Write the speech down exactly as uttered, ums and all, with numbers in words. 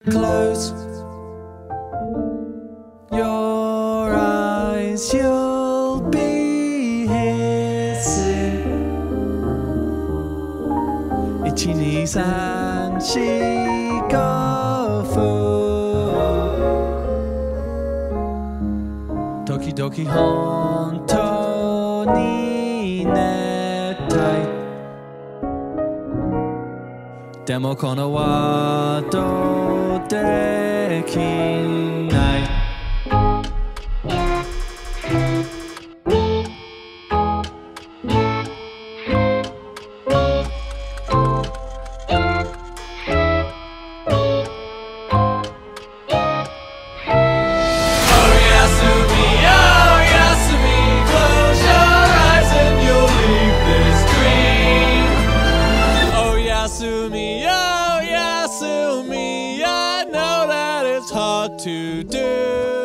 Close your eyes, you'll be here soon. 一二三四五分時々本当に寝たいでもこのワードできない To do